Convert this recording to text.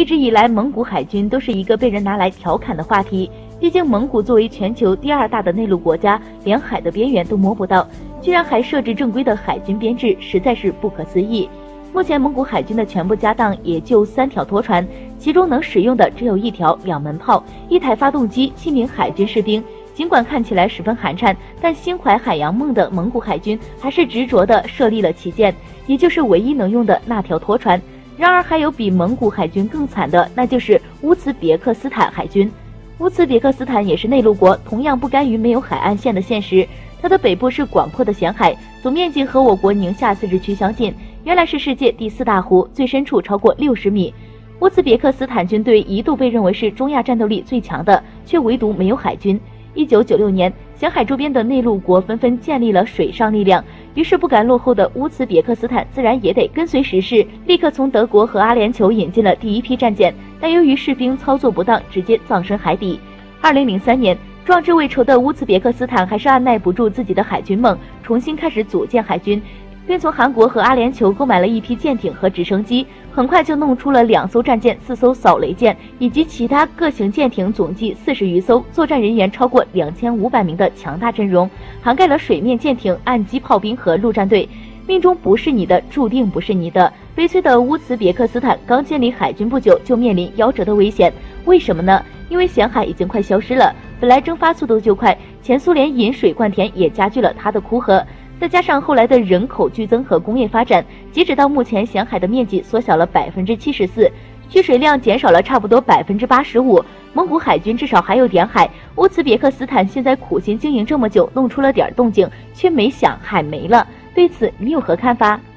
一直以来，蒙古海军都是一个被人拿来调侃的话题。毕竟，蒙古作为全球第2大的内陆国家，连海的边缘都摸不到，居然还设置正规的海军编制，实在是不可思议。目前，蒙古海军的全部家当也就3条拖船，其中能使用的只有1条2门炮、1台发动机、7名海军士兵。尽管看起来十分寒碜，但心怀海洋梦的蒙古海军还是执着地设立了旗舰，也就是唯一能用的那条拖船。然而，还有比蒙古海军更惨的，那就是乌兹别克斯坦海军。乌兹别克斯坦也是内陆国，同样不甘于没有海岸线的现实。它的北部是广阔的咸海，总面积和我国宁夏自治区相近，原来是世界第4大湖，最深处超过60米。乌兹别克斯坦军队一度被认为是中亚战斗力最强的，却唯独没有海军。1996年，咸海周边的内陆国纷纷建立了水上力量，于是不敢落后的乌兹别克斯坦自然也得跟随时势，立刻从德国和阿联酋引进了第1批战舰，但由于士兵操作不当，直接葬身海底。2003年，壮志未酬的乌兹别克斯坦还是按耐不住自己的海军梦，重新开始组建海军，并从韩国和阿联酋购买了1批舰艇和直升机，很快就弄出了2艘战舰、4艘扫雷舰以及其他各型舰艇，总计40余艘，作战人员超过2500名的强大阵容，涵盖了水面舰艇、岸基炮兵和陆战队。命中不是你的，注定不是你的。悲催的乌兹别克斯坦刚建立海军不久，就面临夭折的危险。为什么呢？因为咸海已经快消失了，本来蒸发速度就快，前苏联引水灌田也加剧了它的枯涸。再加上后来的人口剧增和工业发展，截止到目前，咸海的面积缩小了74%，蓄水量减少了差不多85%。蒙古海军至少还有点海，乌兹别克斯坦现在苦心经营这么久，弄出了点动静，却没想海没了。对此，你有何看法？